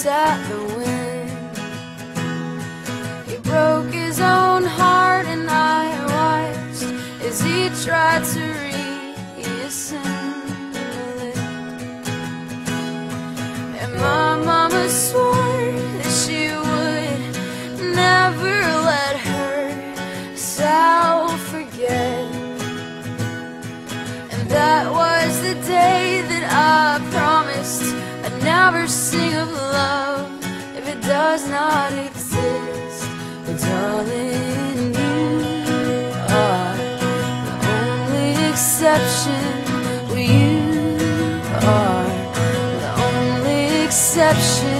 at the wind. He broke his own heart and I watched as he tried to reassemble it. And my mama swore that she would never let herself forget. And that was the day that I promised I'd never sing of love if it does not exist. But darling, you are the only exception. Well, you are the only exception.